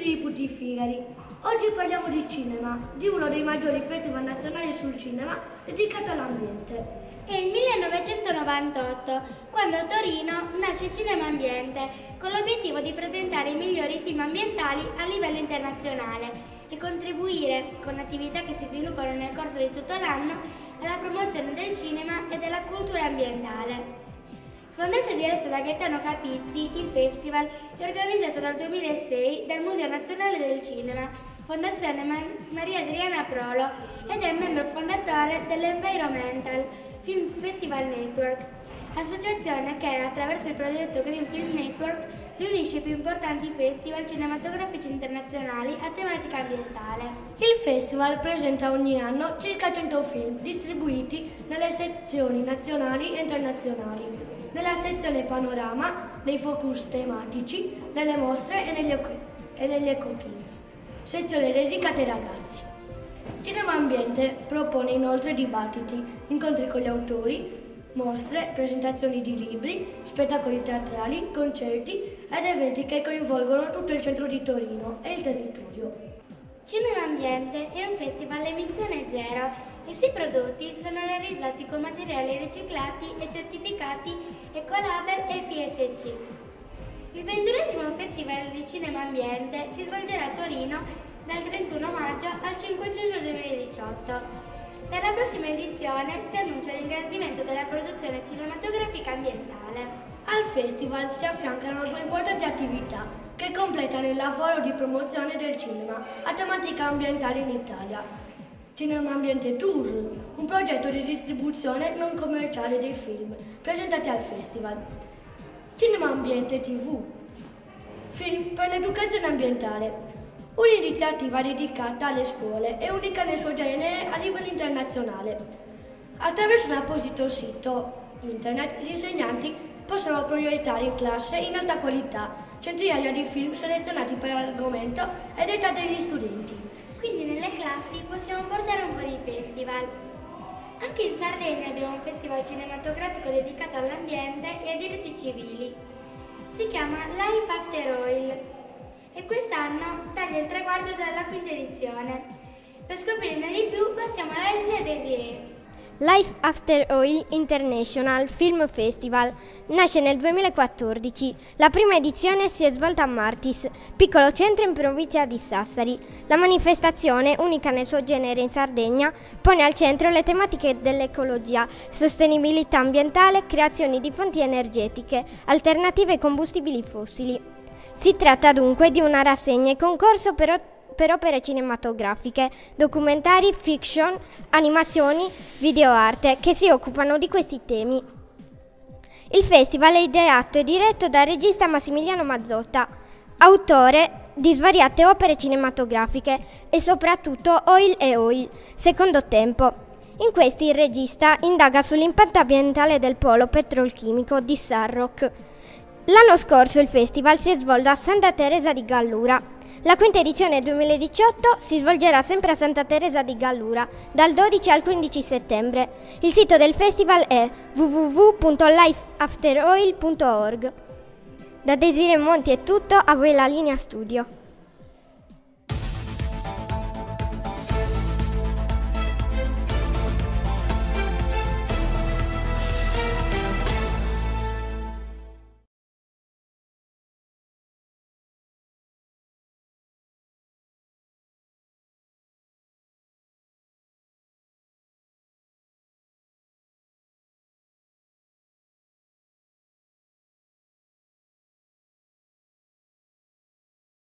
di Putti Figari. Oggi parliamo di cinema, di uno dei maggiori festival nazionali sul cinema dedicato all'ambiente. È il 1998, quando a Torino nasce Cinema Ambiente, con l'obiettivo di presentare i migliori film ambientali a livello internazionale e contribuire, con attività che si sviluppano nel corso di tutto l'anno, alla promozione del cinema e della cultura ambientale. Fondato e diretto da Gaetano Capizzi, il festival è organizzato dal 2006 dal Museo Nazionale del Cinema, Fondazione Maria Adriana Prolo, ed è membro fondatore dell'Environmental Film Festival Network, associazione che, attraverso il progetto Green Film Network, riunisce i più importanti festival cinematografici internazionali a tematica ambientale. Il festival presenta ogni anno circa 100 film distribuiti nelle sezioni nazionali e internazionali, nella sezione panorama, nei focus tematici, nelle mostre e negli eco-kids, sezioni dedicate ai ragazzi. Cinema Ambiente propone inoltre dibattiti, incontri con gli autori, mostre, presentazioni di libri, spettacoli teatrali, concerti ed eventi che coinvolgono tutto il centro di Torino e il territorio. Cinema Ambiente è un festival a emissione zero. I suoi prodotti sono realizzati con materiali riciclati e certificati Ecolabel e FSC. Il 21° Festival di Cinema Ambiente si svolgerà a Torino dal 31 maggio al 5 giugno 2018. Per la prossima edizione si annuncia l'ingrandimento della produzione cinematografica ambientale. Al festival si affiancano due importanti attività che completano il lavoro di promozione del cinema a tematica ambientale in Italia. Cinema Ambiente Tour, un progetto di distribuzione non commerciale dei film presentati al festival. Cinema Ambiente TV, film per l'educazione ambientale. Un'iniziativa dedicata alle scuole e unica nel suo genere a livello internazionale. Attraverso un apposito sito internet, gli insegnanti possono proiettare in classe in alta qualità centinaia di film selezionati per argomento ed età degli studenti. Quindi nelle classi possiamo portare un po' di festival. Anche in Sardegna abbiamo un festival cinematografico dedicato all'ambiente e ai diritti civili. Si chiama Life After Oil e quest'anno taglia il traguardo dalla 5ª edizione. Per scoprirne di più passiamo alla linea Desiree. Life After Oil International Film Festival nasce nel 2014. La prima edizione si è svolta a Martis, piccolo centro in provincia di Sassari. La manifestazione, unica nel suo genere in Sardegna, pone al centro le tematiche dell'ecologia, sostenibilità ambientale, creazioni di fonti energetiche, alternative ai combustibili fossili. Si tratta dunque di una rassegna e concorso per opere cinematografiche, documentari, fiction, animazioni, videoarte che si occupano di questi temi. Il festival è ideato e diretto dal regista Massimiliano Mazzotta, autore di svariate opere cinematografiche e soprattutto Oil e Oil, Secondo Tempo. In questi il regista indaga sull'impatto ambientale del polo petrolchimico di Sarroch. L'anno scorso il festival si è svolto a Santa Teresa di Gallura. La 5ª edizione 2018 si svolgerà sempre a Santa Teresa di Gallura, dal 12 al 15 settembre. Il sito del festival è www.lifeafteroil.org. Da Desiree Monti è tutto, a voi la linea studio.